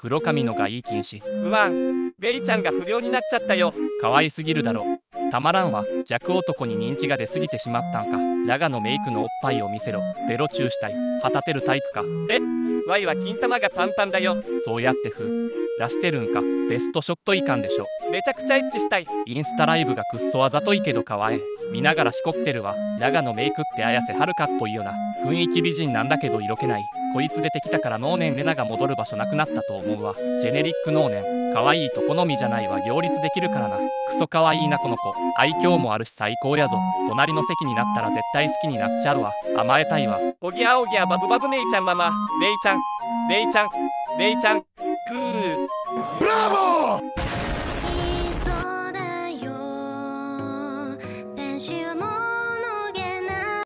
黒髪のがいい禁止。 うわん、レイちゃんが不良になっちゃったよ。 可愛すぎるだろ。たまらんわ。弱男に人気が出すぎてしまったんか。ラガのメイクのおっぱいを見せろ。ベロチューしたい。はたてるタイプか。 ワイは金玉がパンパンだよ。 そうやって出してるんか。ベストショットいかんでしょ。 めちゃくちゃエッチしたい。 インスタライブがくっそあざといけどかわえ。見ながらしこってるわ。ラガのメイクって綾瀬はるかっぽいよな。雰囲気美人なんだけど色気ない。こいつ出てきたから能年レナが戻る場所なくなったと思うわ。ジェネリック能年。可愛いと好みじゃないわ。両立できるからな。クソ可愛いなこの子。愛嬌もあるし最高やぞ。隣の席になったら絶対好きになっちゃうわ。甘えたいわ。 おぎゃおぎゃバブバブメイちゃんママ。レイちゃん、レイちゃん、レイちゃん。グー。 ブラボー